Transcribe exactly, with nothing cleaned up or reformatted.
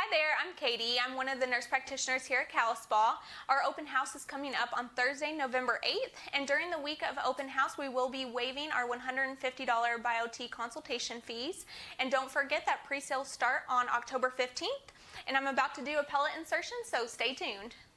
Hi there, I'm Katie. I'm one of the nurse practitioners here at CaloSpa. Our open house is coming up on Thursday, November eighth, and during the week of open house, we will be waiving our one hundred fifty dollar BioTE consultation fees. And don't forget that pre-sales start on October fifteenth, and I'm about to do a pellet insertion, so stay tuned.